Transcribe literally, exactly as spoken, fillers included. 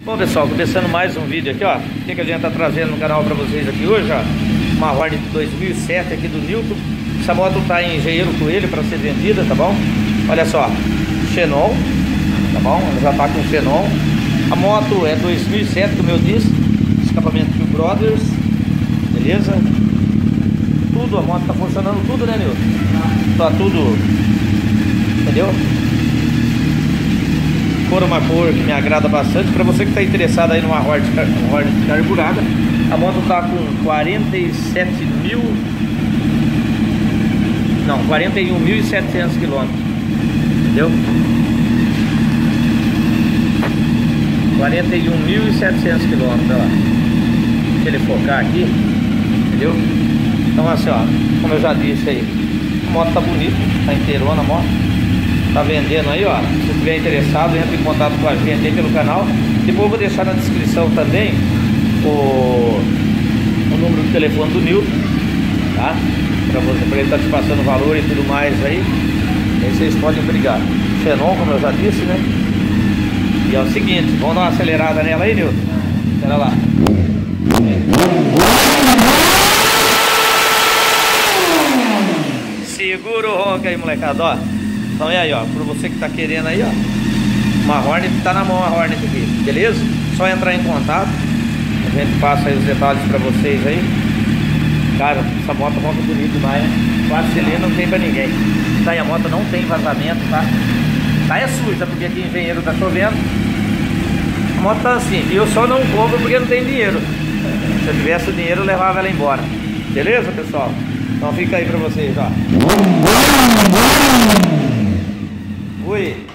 Bom pessoal, começando mais um vídeo aqui, ó. O que, que a gente tá trazendo no canal para vocês aqui hoje, ó? Uma Hornet dois mil e sete aqui do Newton. Essa moto tá em Engenheiro Coelho para ser vendida, tá bom? Olha só, Xenon, tá bom? Ela já tá com Xenon. A moto é dois mil e sete, como eu disse. Escapamento Two Brothers, beleza? Tudo, a moto tá funcionando tudo, né, Newton? Tá tudo, entendeu? Cor uma cor que me agrada bastante. Para você que está interessado aí numa Hornet carburada, a moto tá com quarenta e sete mil, não, quarenta e um mil e setecentos quilômetros, entendeu? quarenta e um mil e setecentos quilômetros, olha lá. Deixa ele focar aqui, entendeu? Então assim, ó, como eu já disse aí, a moto tá bonita, tá inteirona a moto. Tá vendendo aí, ó. Se estiver interessado, entre em contato com a gente aí pelo canal. Depois eu vou deixar na descrição também o, o número de telefone do Newton, tá? Pra você, pra ele estar tá te passando valor e tudo mais aí. Aí vocês podem brigar. Xenon, como eu já disse, né? E é o seguinte, vamos dar uma acelerada nela aí, Newton. Espera lá. Segura o ronco aí, molecada, ó. Então é aí, ó, por você que tá querendo aí, ó, uma Hornet, tá na mão a Hornet aqui, beleza? Só entrar em contato, a gente passa aí os detalhes pra vocês aí. Cara, essa moto é muito bonita demais, né? Quatro cilindros não tem pra ninguém. Tá, e a moto não tem vazamento, tá? Tá é suja, porque aqui em Engenheiro tá chovendo. A moto tá assim, e eu só não compro porque não tem dinheiro. Se eu tivesse o dinheiro, eu levava ela embora. Beleza, pessoal? Então fica aí pra vocês, ó. Oi.